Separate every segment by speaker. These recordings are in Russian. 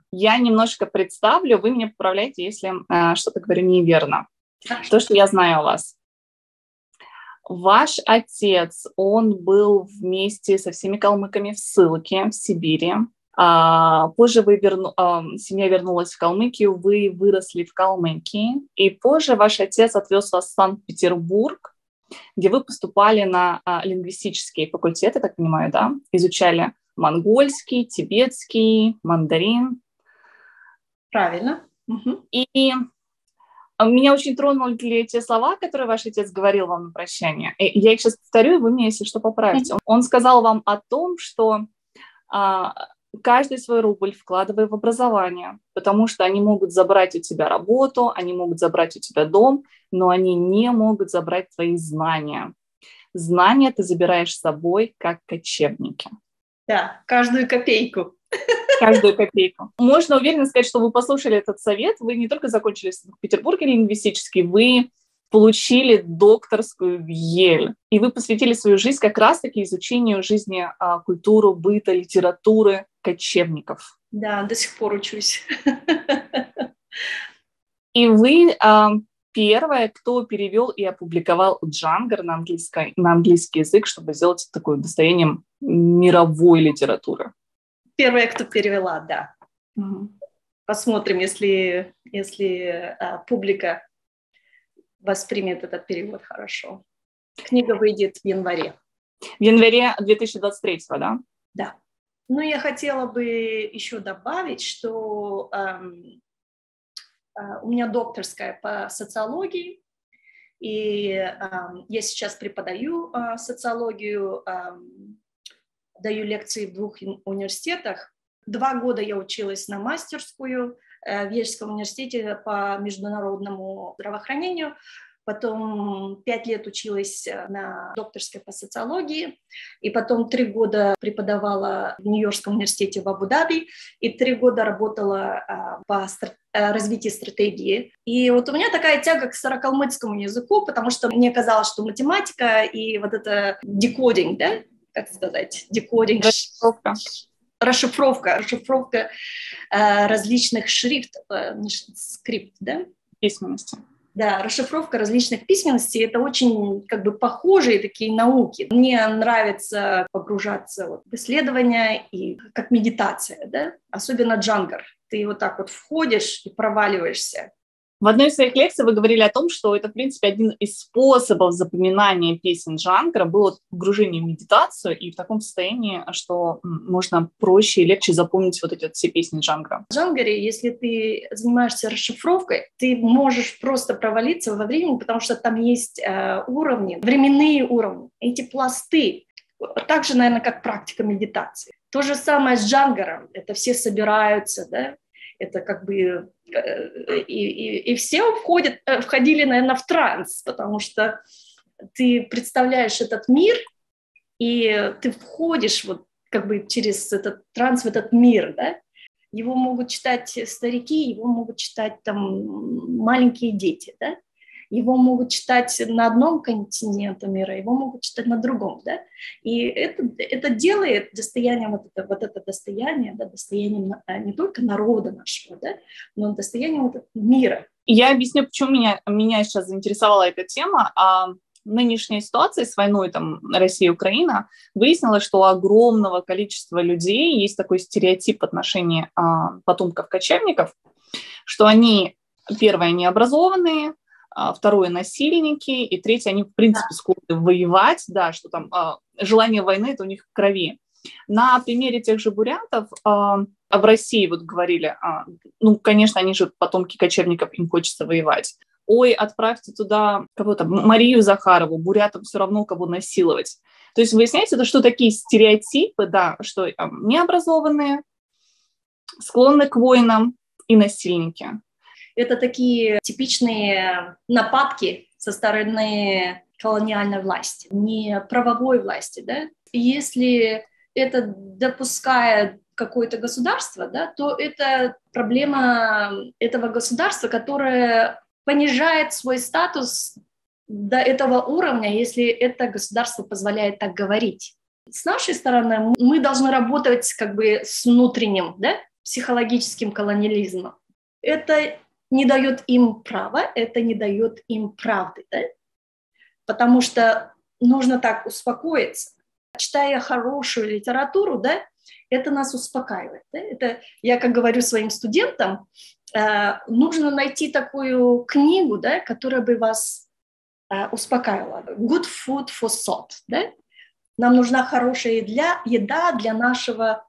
Speaker 1: Я немножко представлю, вы меня поправляете, если что-то говорю неверно. То, что я знаю о вас. Ваш отец, он был вместе со всеми калмыками в ссылке в Сибири. Позже семья вернулась в Калмыкию, вы выросли в Калмыкии. И позже ваш отец отвез вас в Санкт-Петербург, где вы поступали на лингвистические факультеты, так понимаю, да? Изучали монгольский, тибетский, мандарин.
Speaker 2: Правильно. Угу.
Speaker 1: И меня очень тронули те слова, которые ваш отец говорил вам на прощание. Я их сейчас повторю, и вы мне, если что, поправите. Он сказал вам о том, что каждый свой рубль вкладывай в образование, потому что они могут забрать у тебя работу, они могут забрать у тебя дом, но они не могут забрать твои знания. Знания ты забираешь с собой, как кочевники.
Speaker 2: Да, каждую копейку.
Speaker 1: Каждую копейку. Можно уверенно сказать, что вы послушали этот совет, вы не только закончили в Санкт-Петербурге лингвистический, вы получили докторскую в Йель, и вы посвятили свою жизнь как раз-таки изучению жизни, культуры, быта, литературы кочевников.
Speaker 2: Да, до сих пор учусь.
Speaker 1: И вы первая, кто перевел и опубликовал Джангар на английский язык, чтобы сделать это такое достоянием мировой литературы.
Speaker 2: Первая, кто перевела, да.
Speaker 1: Угу.
Speaker 2: Посмотрим, если публика воспримет этот перевод хорошо. Книга выйдет в январе.
Speaker 1: В январе 2023, да?
Speaker 2: Да. Ну, я хотела бы еще добавить, что у меня докторская по социологии, и я сейчас преподаю социологию, даю лекции в 2 университетах. 2 года я училась на мастерскую в Ельском университете по международному здравоохранению. Потом 5 лет училась на докторской по социологии. И потом 3 года преподавала в Нью-Йоркском университете в Абу-Даби. И 3 года работала по развитию стратегии. И вот у меня такая тяга к старокалмыцкому языку, потому что мне казалось, что математика и вот это декодинг, да, как сказать, декодинг, расшифровка различных шрифтов, скрипт, да?
Speaker 1: Письменности.
Speaker 2: Да, расшифровка различных письменностей – это очень как бы похожие такие науки. Мне нравится погружаться в исследования и как медитация, да? Особенно джангар. Ты вот так вот входишь и проваливаешься.
Speaker 1: В одной из своих лекций вы говорили о том, что это, в принципе, один из способов запоминания песен джангара было погружение в медитацию и в таком состоянии, что можно проще и легче запомнить вот эти вот все песни джангара.
Speaker 2: В джангаре, если ты занимаешься расшифровкой, ты можешь просто провалиться во времени, потому что там есть уровни, временные уровни, эти пласты. Так же, наверное, как практика медитации. То же самое с джангаром. Это все собираются, да? Это как бы... И все входили, наверное, в транс, потому что ты представляешь этот мир, и ты входишь вот как бы через этот транс в этот мир, да? Его могут читать старики, его могут читать там маленькие дети, да? Его могут читать на одном континенте мира, его могут читать на другом, да? И это делает достоянием, вот это достояние, да, достоянием не только народа нашего, да, но достоянием вот этого мира.
Speaker 1: Я объясню, почему меня сейчас заинтересовала эта тема. Нынешняя ситуация с войной там, Россия и Украина выяснила, что у огромного количества людей есть такой стереотип в отношении потомков кочевников, что они, первое, необразованные, второе, насильники, и третье, они, в принципе, склонны воевать, да, что там желание войны – это у них в крови. На примере тех же бурятов в России вот говорили, ну, конечно, они же потомки кочевников, им хочется воевать. Ой, отправьте туда кого-то, Марию Захарову, бурятам все равно кого насиловать. То есть выясняется, это что такие стереотипы, да, что необразованные, склонны к войнам и насильники.
Speaker 2: Это такие типичные нападки со стороны колониальной власти, не правовой власти, да. Если это допускает какое-то государство, да, то это проблема этого государства, которое понижает свой статус до этого уровня, если это государство позволяет так говорить. С нашей стороны мы должны работать как бы с внутренним, да, психологическим колониализмом. Это не дает им права, это не дает им правды, да? Потому что нужно так успокоиться. Читая хорошую литературу, да, это нас успокаивает. Да? Это, я как говорю своим студентам, нужно найти такую книгу, да, которая бы вас успокаивала. Good food for thought. Да? Нам нужна хорошая еда для нашего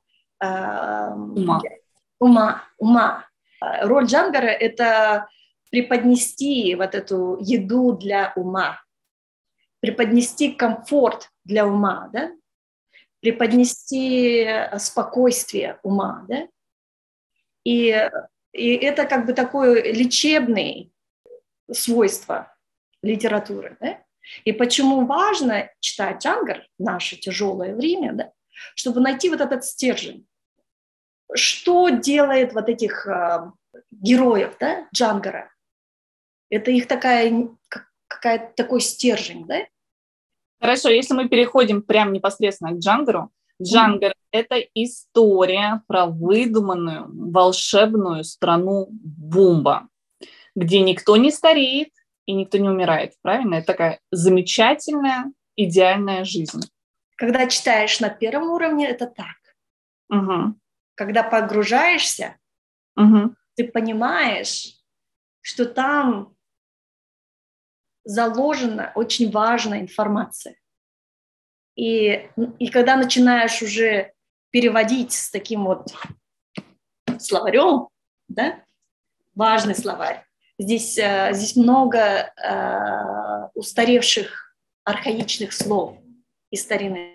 Speaker 2: ума. Роль Джангара – это преподнести вот эту еду для ума, преподнести комфорт для ума, да? Преподнести спокойствие ума. Да? И это как бы такое лечебное свойство литературы. Да? И почему важно читать Джангар в наше тяжелое время, да? Чтобы найти вот этот стержень. Что делает вот этих героев, да, Джангара? Это их какая-то такой стержень, да?
Speaker 1: Хорошо, если мы переходим прямо непосредственно к Джангару. Джангар – это история про выдуманную волшебную страну Бумба, где никто не стареет и никто не умирает, правильно? Это такая замечательная, идеальная жизнь.
Speaker 2: Когда читаешь на первом уровне, это так.
Speaker 1: Угу.
Speaker 2: Когда погружаешься, ты понимаешь, что там заложена очень важная информация. И когда начинаешь уже переводить с таким вот словарем, да, важный словарь, здесь много устаревших архаичных слов из старины.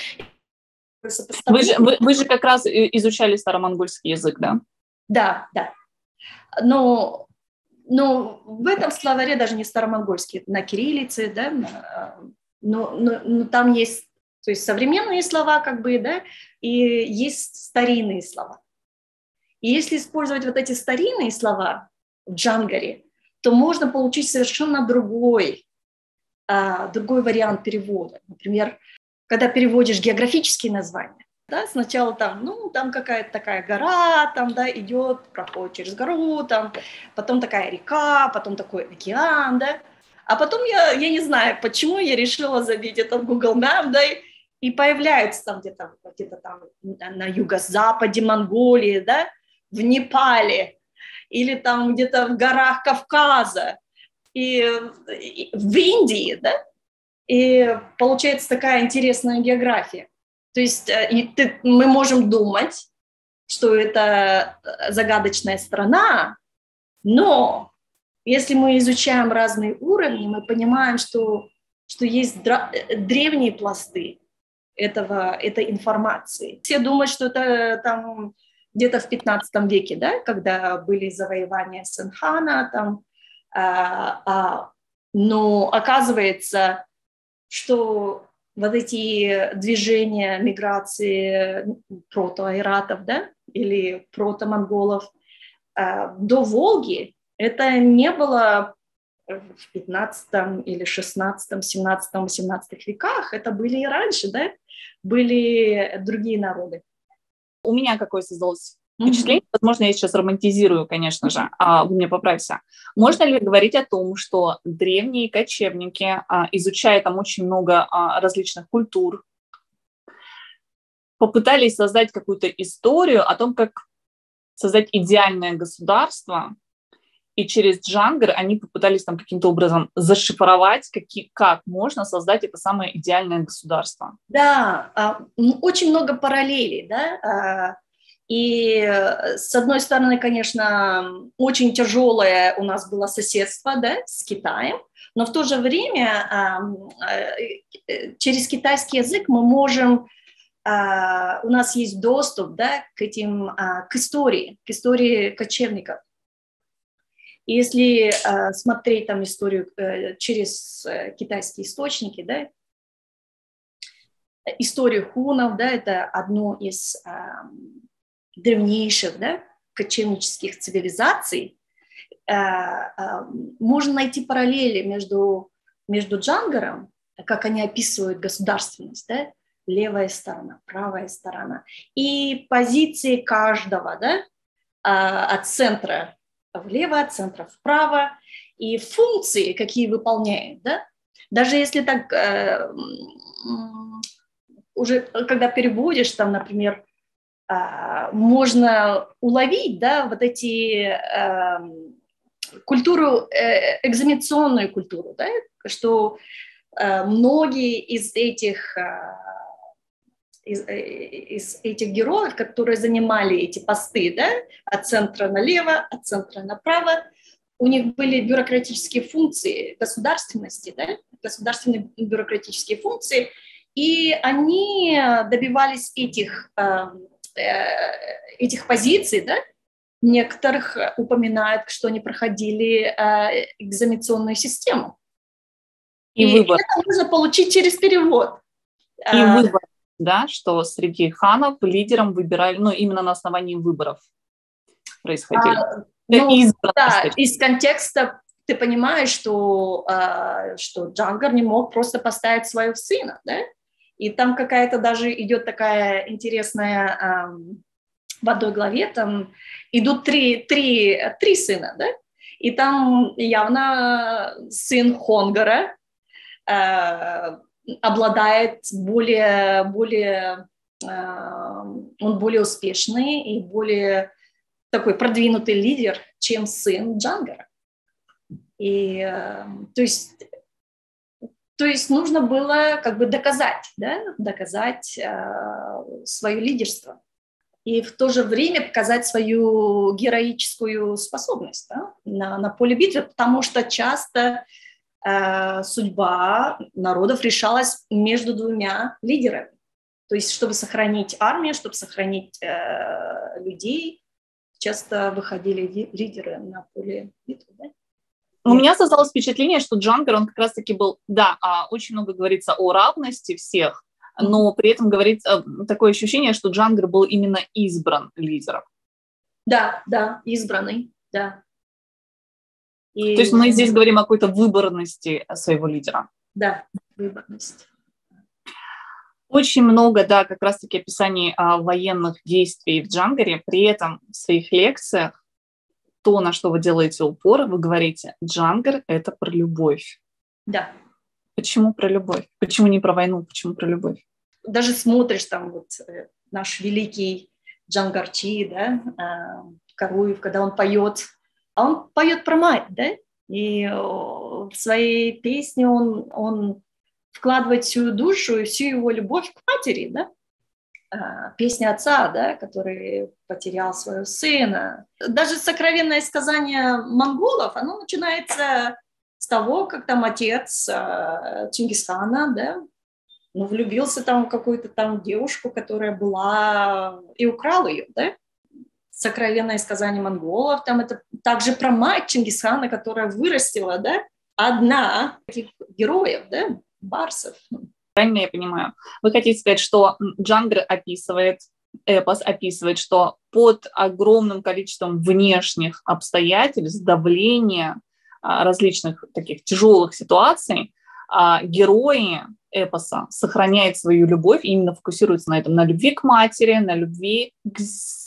Speaker 1: Вы же как раз изучали старомонгольский язык, да?
Speaker 2: Да. Но в этом словаре даже не старомонгольский, на кириллице, да, но там есть, то есть современные слова, как бы, да, и есть старинные слова. И если использовать вот эти старинные слова в Джангаре, то можно получить совершенно другой вариант перевода. Например, когда переводишь географические названия, да, сначала там какая-то такая гора, там, да, идет, проходит через гору, там, потом такая река, потом такой океан, да, а потом я не знаю, почему я решила забить это в Google Maps, да, и появляются там где-то там на юго-западе Монголии, да, в Непале, или там где-то в горах Кавказа, и в Индии, да, и получается такая интересная география. То есть мы можем думать, что это загадочная страна, но если мы изучаем разные уровни, мы понимаем, что есть древние пласты этой информации. Все думают, что это там где-то в 15 веке, да, когда были завоевания Синхана, там, но оказывается, что вот эти движения миграции протоайратов, да, или протомонголов до Волги, это не было в 15 или 16, 17, 18 веках, это были и раньше, да, были другие народы.
Speaker 1: У меня какое создалось впечатление, возможно, я сейчас романтизирую, конечно же, вы меня поправьте. Можно ли говорить о том, что древние кочевники, изучая там очень много различных культур, попытались создать какую-то историю о том, как создать идеальное государство, и через Джангар они попытались там каким-то образом зашифровать, как можно создать это самое идеальное государство?
Speaker 2: Да, очень много параллелей, да. И с одной стороны, конечно, очень тяжелое у нас было соседство, да, с Китаем, но в то же время через китайский язык мы можем, у нас есть доступ, да, к истории кочевников. И если смотреть там историю через китайские источники, да, историю хунов, да, это одно из древнейших, да, кочевнических цивилизаций, можно найти параллели между Джангаром, как они описывают государственность, да, левая сторона, правая сторона, и позиции каждого, да, от центра влево, от центра вправо, и функции, какие выполняет, да? Даже если так уже, когда переводишь, там, например, можно уловить, да, вот эти культуру, экзаменационную культуру, да, что многие из этих героев, которые занимали эти посты, да, от центра налево, от центра направо, у них были бюрократические функции государственности, да, государственные бюрократические функции, и они добивались этих позиций, да. Некоторых упоминают, что они проходили экзаменационную систему. И
Speaker 1: выбор.
Speaker 2: это можно получить через перевод.
Speaker 1: И выбор, да, что среди ханов лидером выбирали, ну, именно на основании выборов происходили.
Speaker 2: Да, из контекста ты понимаешь, что Джангар не мог просто поставить своего сына, да? И там какая-то даже идет такая интересная в одной главе, там идут три сына, да? И там явно сын Хонгара обладает он более успешный и более такой продвинутый лидер, чем сын Джангара. И то есть нужно было как бы доказать свое лидерство. И в то же время показать свою героическую способность, да, на поле битвы, потому что часто судьба народов решалась между двумя лидерами. То есть, чтобы сохранить армию, чтобы сохранить людей, часто выходили лидеры на поле битвы. Да?
Speaker 1: У меня создалось впечатление, что Джангар, он как раз-таки был, да, очень много говорится о равности всех, но при этом говорится такое ощущение, что Джангар был именно избран лидером.
Speaker 2: Да, избранный, да.
Speaker 1: То есть мы здесь говорим о какой-то выборности своего лидера.
Speaker 2: Да, выборность.
Speaker 1: Очень много, да, как раз-таки описаний военных действий в Джангаре. При этом в своих лекциях то, на что вы делаете упор, вы говорите, Джангар — это про любовь.
Speaker 2: Да.
Speaker 1: Почему про любовь? Почему не про войну? Почему про любовь?
Speaker 2: Даже смотришь там вот наш великий Джангарчи, да, Каруев, когда он поет, а он поет про мать, да, и в своей песне он вкладывает всю душу и всю его любовь к матери, да, песня отца, да, который потерял своего сына. Даже сокровенное сказание монголов, оно начинается с того, как там отец Чингисхана, да, влюбился там в какую-то там девушку, которая была, и украл ее, да. Сокровенное сказание монголов, там это также про мать Чингисхана, которая вырастила, да, одна таких героев, да, барсов.
Speaker 1: Правильно я понимаю? Вы хотите сказать, что Джангар эпос описывает, что под огромным количеством внешних обстоятельств, давления, различных таких тяжелых ситуаций, герои эпоса сохраняют свою любовь, именно фокусируются на этом, на любви к матери, на любви к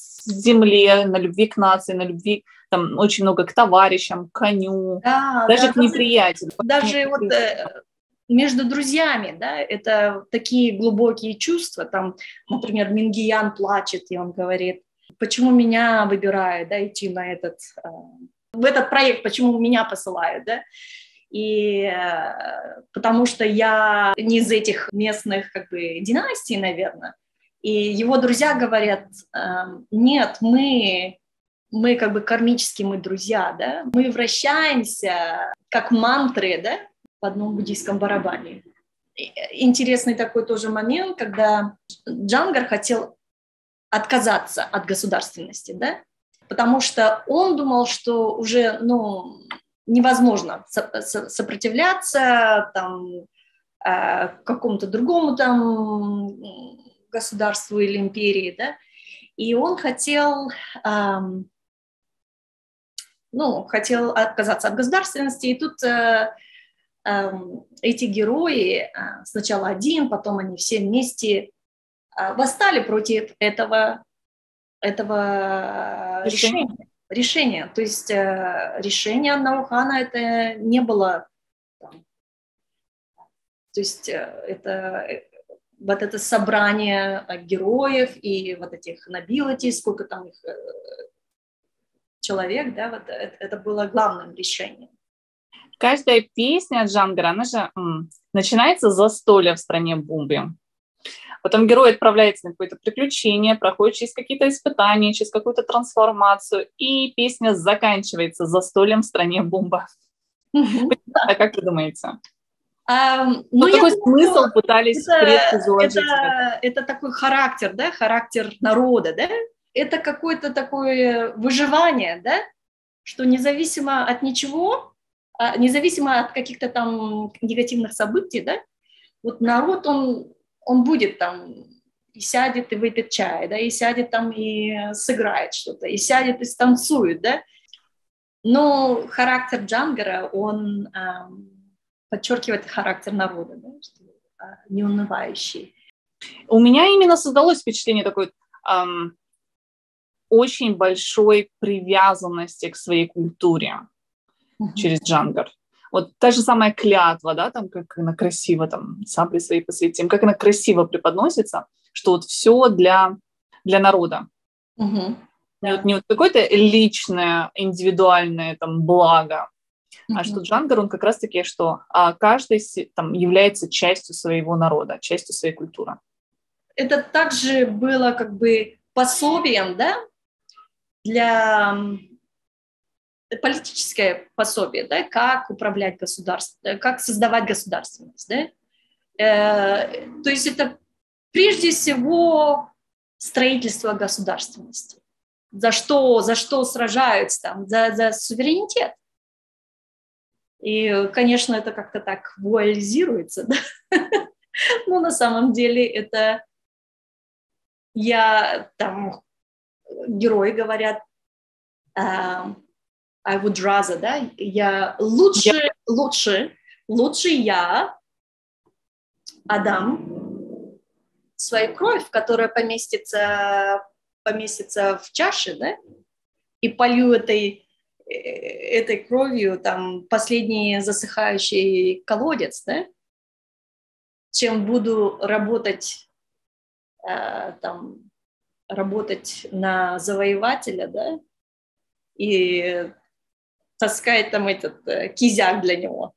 Speaker 1: земле, на любви к нации, на любви там очень много к товарищам, к коню, даже к неприятелю.
Speaker 2: Даже вот между друзьями, да, это такие глубокие чувства, там, например, Мингиян плачет, и он говорит, почему меня выбирают, да, идти на в этот проект, почему меня посылают, да, и потому что я не из этих местных, как бы, династий, наверное, и его друзья говорят, нет, мы как бы кармически, мы друзья, да, мы вращаемся как мантры, да, в одном буддийском барабане. Интересный такой тоже момент, когда Джангар хотел отказаться от государственности, да, потому что он думал, что уже, невозможно сопротивляться там, какому-то другому там государству или империи, да, и он хотел отказаться от государственности, и тут эти герои, сначала один, потом они все вместе восстали против этого этого решения. То есть решение Наухана это не было там, то есть вот это собрание героев и вот этих nobility, сколько там их человек, да, вот это было главным решением.
Speaker 1: Каждая песня Джангара, она же начинается с застолья в стране Бумби. Потом герой отправляется на какое-то приключение, проходит через какие-то испытания, через какую-то трансформацию, и песня заканчивается застольем в стране Бумба. А как вы думаете? Какой смысл пытались предки заложить?
Speaker 2: Это такой характер, да, характер народа, да? Это какое-то такое выживание, да, что независимо от ничего, независимо от каких-то там негативных событий, да, вот народ, он будет там и сядет и выпьет чай, да, и сядет там и сыграет что-то, и сядет и станцует, да. Но характер Джангара, он подчеркивает характер народа, да, неунывающий.
Speaker 1: У меня именно создалось впечатление такой очень большой привязанности к своей культуре через Джангар. Вот та же самая клятва, да, там, как она красиво, там, сабли свои посвятим, как она красиво преподносится, что вот все для народа. Не вот какое-то личное, индивидуальное там благо, а что Джангар, он как раз-таки, что каждый там является частью своего народа, частью своей культуры.
Speaker 2: Это также было как бы пособием, да, для политическое пособие, да, как управлять государством, как создавать государственность, да. То есть это прежде всего строительство государственности. За что сражаются там? За суверенитет. И, конечно, это как-то так вуализируется, да? Но на самом деле это герои говорят I would rather, да, я лучше я отдам свою кровь, которая поместится в чаше, да, и полью этой кровью там последний засыхающий колодец, да, чем буду работать на завоевателя, да, и таскать там этот кизяк для него.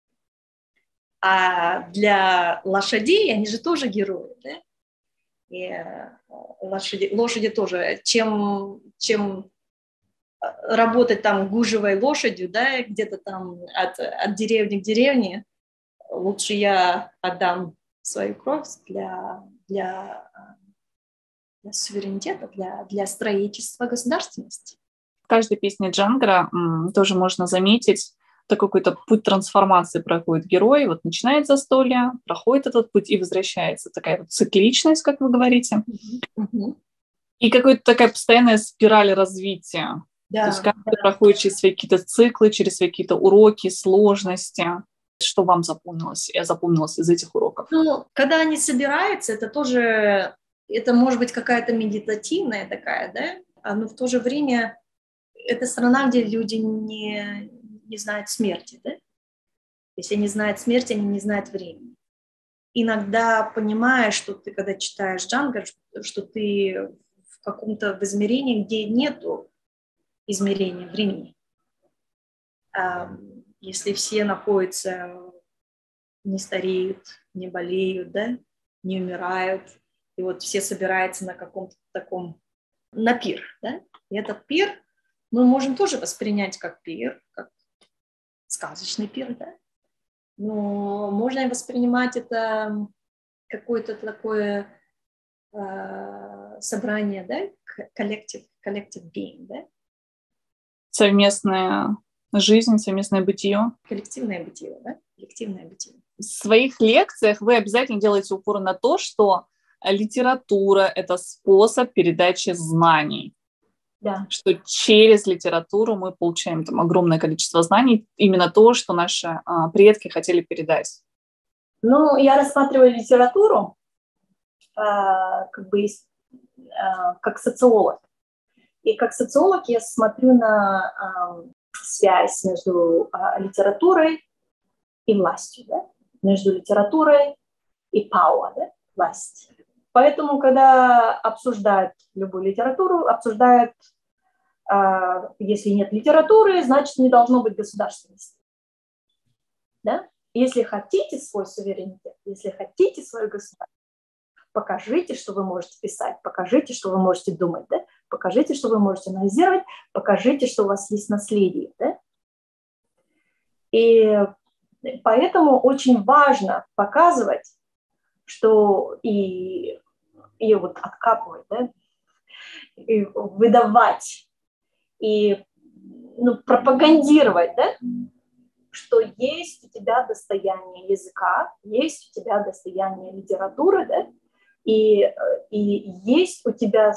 Speaker 2: А для лошадей, они же тоже герои, да? И лошади тоже, чем работать там гужевой лошадью, да, где-то там от деревни к деревне, лучше я отдам свою кровь для суверенитета, для строительства государственности.
Speaker 1: В каждой песне Джангара тоже можно заметить, такой какой-то путь трансформации проходит герой, вот начинает застолье, проходит этот путь и возвращается. Такая вот цикличность, как вы говорите. И какая-то такая постоянная спираль развития.
Speaker 2: Да,
Speaker 1: то есть каждый проходит через свои какие-то циклы, через свои какие-то уроки, сложности. Что вам запомнилось из этих уроков?
Speaker 2: Ну, когда они собираются, это тоже, это может быть какая-то медитативная такая, да, но в то же время это страна, где люди не знают смерти, да? Если не знают смерти, они не знают времени. Иногда понимаешь, что ты, когда читаешь Джангар, что ты в каком-то измерении, где нету измерения времени. Если все находятся, не стареют, не болеют, да, не умирают, и вот все собираются на каком-то таком, на пир, да, и этот пир мы можем тоже воспринять как пир, как сказочный пир, да, но можно воспринимать это какое-то такое собрание, да, collective being, да.
Speaker 1: Совместная жизнь, совместное бытие.
Speaker 2: Коллективное бытие, да, коллективное бытие.
Speaker 1: В своих лекциях вы обязательно делаете упор на то, что литература – это способ передачи знаний.
Speaker 2: Да.
Speaker 1: Что через литературу мы получаем там огромное количество знаний, именно то, что наши предки хотели передать.
Speaker 2: Ну, я рассматриваю литературу как социолог. И как социолог я смотрю на связь между литературой и властью, да? Между литературой и power, да? Власть. Поэтому, когда обсуждают любую литературу, обсуждают, если нет литературы, значит, не должно быть государственности. Да? Если хотите свой суверенитет, если хотите свое государство, покажите, что вы можете писать, покажите, что вы можете думать, да? Покажите, что вы можете анализировать, покажите, что у вас есть наследие. Да? И поэтому очень важно показывать, что и вот откапывать, да? И выдавать, и пропагандировать, да? Что есть у тебя достояние языка, есть у тебя достояние литературы, да? И есть у тебя,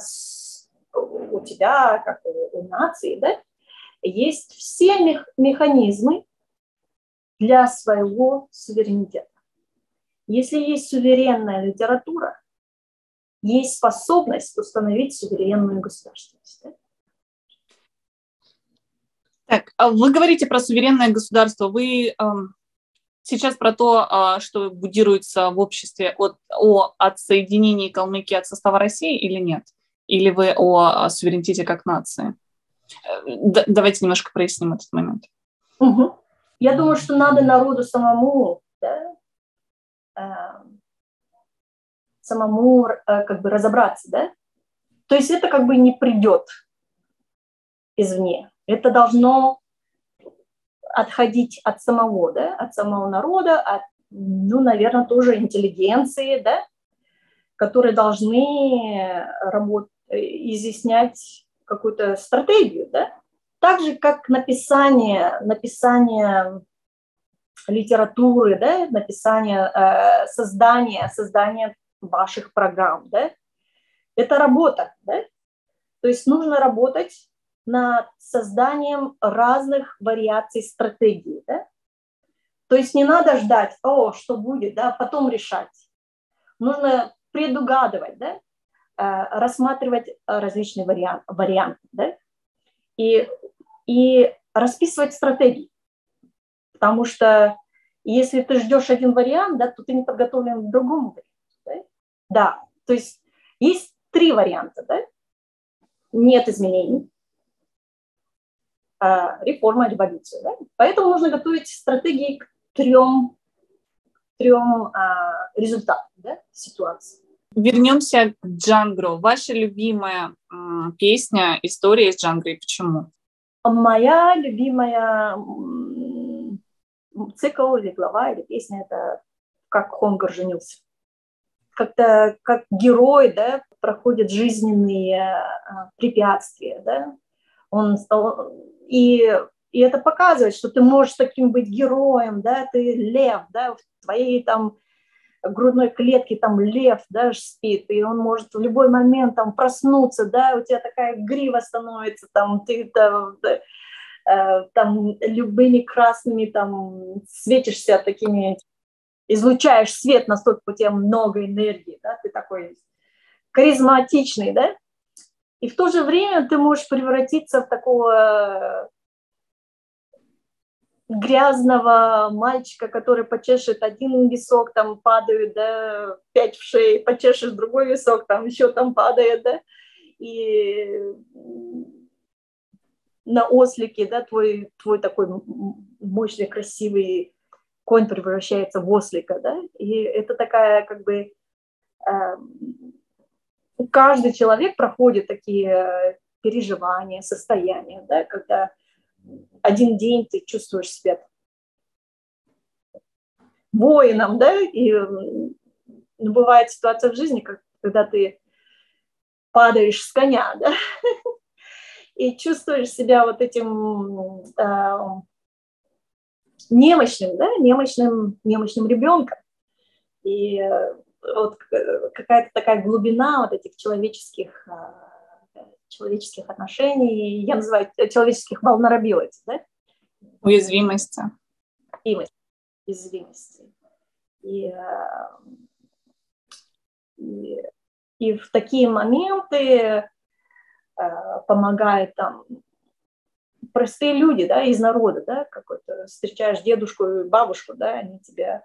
Speaker 2: как у нации, да? Есть все механизмы для своего суверенитета. Если есть суверенная литература, есть способность установить суверенную государственность. Да?
Speaker 1: Так, вы говорите про суверенное государство. Вы сейчас про то, что будируется в обществе от отсоединении Калмыкии от состава России или нет? Или вы о суверенитете как нации? Давайте немножко проясним этот момент.
Speaker 2: Угу. Я думаю, что надо народу самому, да, как бы разобраться, да? То есть это как бы не придет извне. Это должно отходить от самого, да, от самого народа, от, наверное, тоже интеллигенции, да, которые должны изъяснять какую-то стратегию, да. Так же, как написание литературы, да, создание ваших программ, да, это работа, да. То есть нужно работать над созданием разных вариаций стратегии, да. То есть не надо ждать, что будет, да, потом решать. Нужно предугадывать, да, рассматривать различные варианты, да, и расписывать стратегии. Потому что если ты ждешь один вариант, да, то ты не подготовлен к другому варианту. Да? Да, то есть есть 3 варианта. Да? Нет изменений, реформа, революция. Да? Поэтому нужно готовить стратегии к трем результатам, да, ситуации.
Speaker 1: Вернемся к Джангру. Ваша любимая песня, история из Джангры, и почему?
Speaker 2: Моя любимая цикл или глава, или песня – это «Как Хонгар женился». Как-то как герой, да, проходит жизненные препятствия, да, и это показывает, что ты можешь таким быть героем, да, ты лев, да, в твоей там грудной клетке там лев, да, спит, и он может в любой момент там проснуться, да, у тебя такая грива становится, там ты там любыми красными там светишься такими, излучаешь свет, настолько у тебя много энергии, да, ты такой харизматичный, да, и в то же время ты можешь превратиться в такого грязного мальчика, который почешет один висок, там падают, да, 5 в шее, почешешь другой висок, там еще там падает, да, и на ослике, да, твой такой мощный, красивый конь превращается в ослика, да, и это такая, как бы, каждый человек проходит такие переживания, состояния, да, когда один день ты чувствуешь себя воином, да, и бывает ситуация в жизни, когда ты падаешь с коня, да, и чувствуешь себя вот этим немощным, да, немощным ребенком. И вот какая-то такая глубина вот этих человеческих отношений, я называю человеческих vulnerability, да?
Speaker 1: Уязвимости.
Speaker 2: Уязвимости. И в такие моменты помогает там простые люди, да, из народа, да, какой-то встречаешь дедушку и бабушку, да, они тебя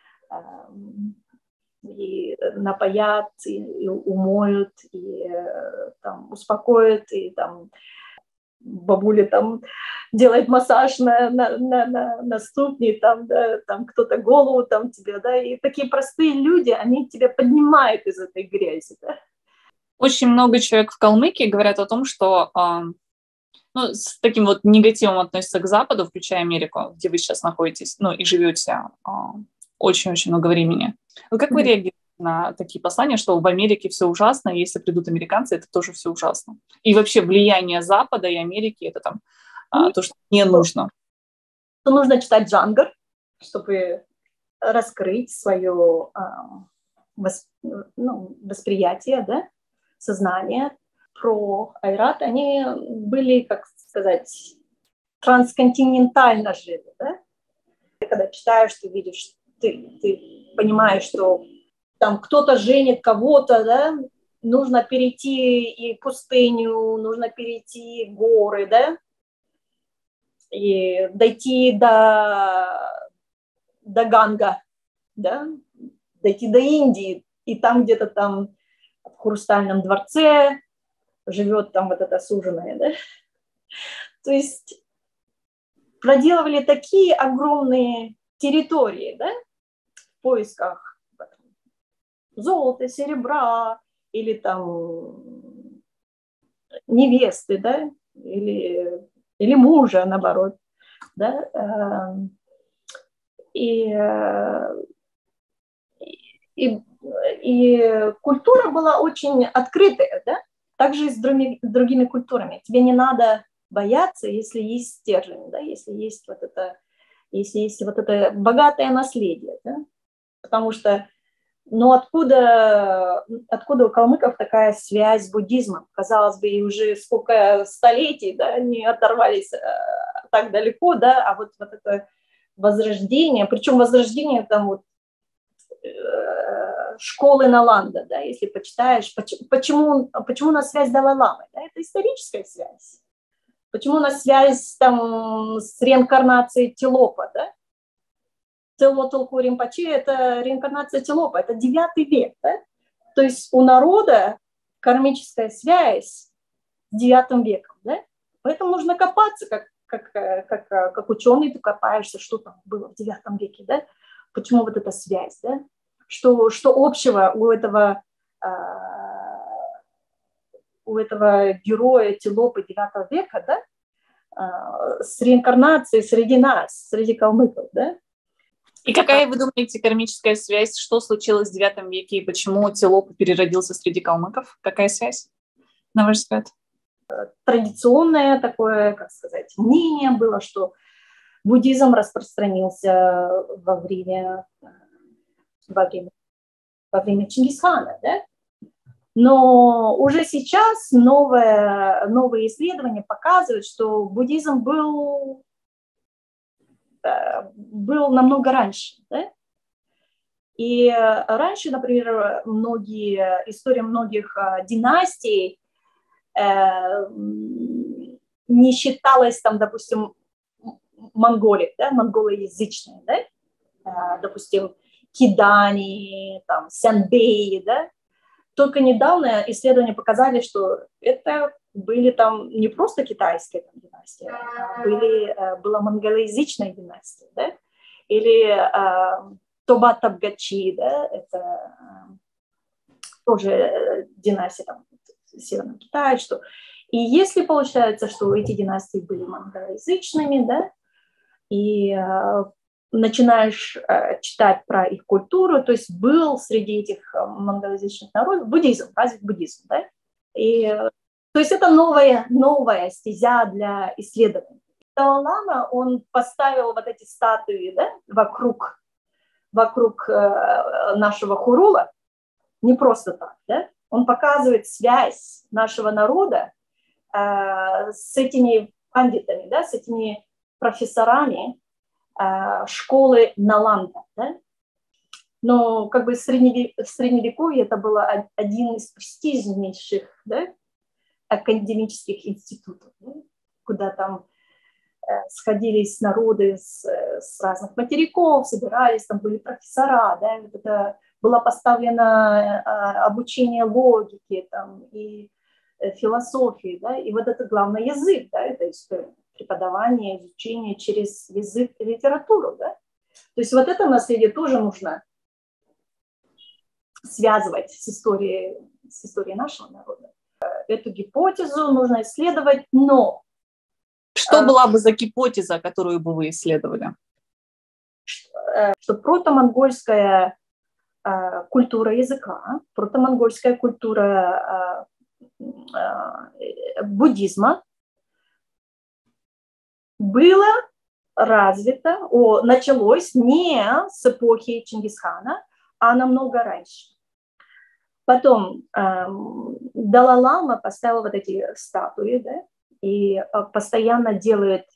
Speaker 2: и напоят, и умоют, и там успокоят, и там бабуля там делает массаж на ступни, там, да, там кто-то голову там тебе, да, и такие простые люди, они тебя поднимают из этой грязи, да.
Speaker 1: Очень много человек в Калмыкии говорят о том, что ну, с таким вот негативом относятся к Западу, включая Америку, где вы сейчас находитесь, ну, и живете очень-очень много времени. Вот как вы реагируете на такие послания, что в Америке все ужасно, и если придут американцы, это тоже все ужасно? И вообще влияние Запада и Америки, это там то, что не нужно.
Speaker 2: Нужно читать Джангар, чтобы раскрыть свое восприятие, да, сознание. Про Айрат, они были, как сказать, трансконтинентально жили, да? Когда читаешь, ты видишь, ты понимаешь, что там кто-то женит кого-то, да, нужно перейти и пустыню, нужно перейти горы, да, и дойти до Ганга, да, дойти до Индии, и там где-то там в Хрустальном дворце живет там вот эта суженая, да. То есть проделывали такие огромные территории, да, в поисках золота, серебра или там невесты, да, или мужа, наоборот, да. И культура была очень открытая, да, также и с другими культурами. Тебе не надо бояться, если есть стержень, да, если есть вот это богатое наследие, да, потому что, ну, откуда у калмыков такая связь с буддизмом? Казалось бы, и уже сколько столетий, да, не оторвались так далеко, да, а вот это возрождение, причем возрождение там вот школы Наланда, да, если почитаешь, почему у нас связь с Далай-ламой, да, это историческая связь. Почему у нас связь там с реинкарнацией Тилопа, да? Телотолку Ринпоче – это реинкарнация Тилопа, это 9 век, да? То есть у народа кармическая связь с 9 веком, да? Поэтому нужно копаться, как ученый, ты копаешься, что там было в 9 веке, да? Почему вот эта связь, да? Что общего у этого героя Тилопы 9 века, да, с реинкарнацией среди нас, среди калмыков, да?
Speaker 1: И какая, вы думаете, кармическая связь? Что случилось в 9 веке и почему Тилопа переродился среди калмыков? Какая связь, на ваш взгляд?
Speaker 2: Традиционное такое, как сказать, мнение было, что буддизм распространился во время Чингисхана, да? Но уже сейчас новые исследования показывают, что буддизм был намного раньше, да? И раньше, например, история многих династий не считалась там, допустим, монголи, да, монголоязычные, да? Допустим, кидани, там, сянбеи, да? Только недавно исследования показали, что это были там не просто китайские там династии, а была монголоязычная династия, да? Или Тоба-Табгачи, да? Это тоже династия там в Северном Китае, что... И если получается, что эти династии были монголоязычными, да, и начинаешь читать про их культуру, то есть был среди этих монголоязычных народов буддизм, развит буддизм, да? И, то есть это новая стезя для исследований. Далай-лама, он поставил вот эти статуи, да, вокруг нашего Хурула, не просто так, да? Он показывает связь нашего народа с этими пандитами, да, с этими профессорами школы Наланда, да? Но в Средневековье это был один из престижнейших, да, академических институтов, да, куда там сходились народы с разных материков, собирались, там были профессора, да, вот это было поставлено обучение логике там, и философии, да, и вот это главный язык, да, это преподавание, изучение через язык и литературу, да. То есть вот это наследие тоже нужно связывать с историей нашего народа. Эту гипотезу нужно исследовать, но...
Speaker 1: Что была бы за гипотеза, которую бы вы исследовали?
Speaker 2: Что протомонгольская культура языка, протомонгольская культура буддизма было развито, началось не с эпохи Чингисхана, а намного раньше. Потом Далай-лама поставил вот эти статуи, да, и постоянно делает,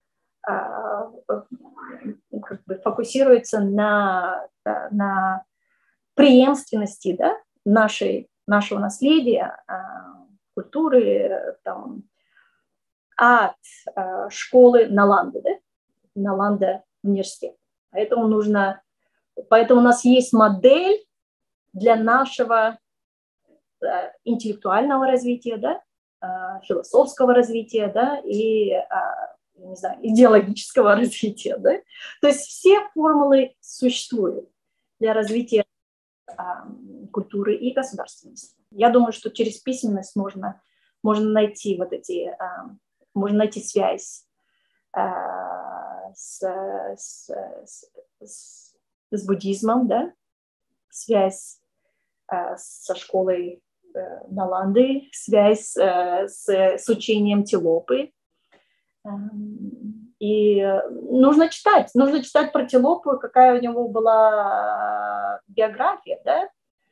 Speaker 2: фокусируется на преемственности, да, нашего наследия, культуры, там, от школы Наланды, да, Наланда университет. Поэтому у нас есть модель для нашего интеллектуального развития, да, философского развития, да, и, не знаю, идеологического развития, да. То есть все формулы существуют для развития культуры и государственности. Я думаю, что через письменность можно найти можно найти связь с буддизмом, да, связь со школой Наланды, связь с учением Тилопы. И нужно читать про Тилопу, какая у него была биография, да,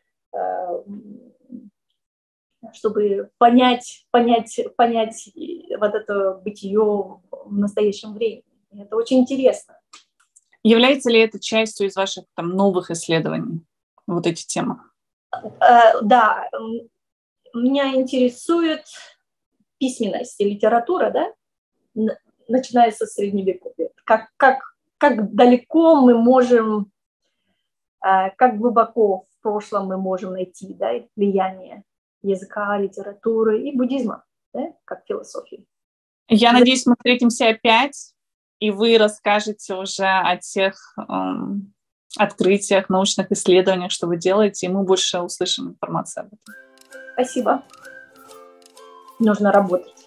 Speaker 2: чтобы понять вот это бытие в настоящем времени. Это очень интересно.
Speaker 1: Является ли это частью из ваших там новых исследований, вот эти темы?
Speaker 2: Да, меня интересует письменность и литература, да, начиная со Средневековья. Как далеко мы можем, как глубоко в прошлом мы можем найти, да, влияние языка, литературы и буддизма, да, как философии.
Speaker 1: Я надеюсь, мы встретимся опять, и вы расскажете уже о тех открытиях, научных исследованиях, что вы делаете, и мы больше услышим информацию об этом.
Speaker 2: Спасибо. Нужно работать.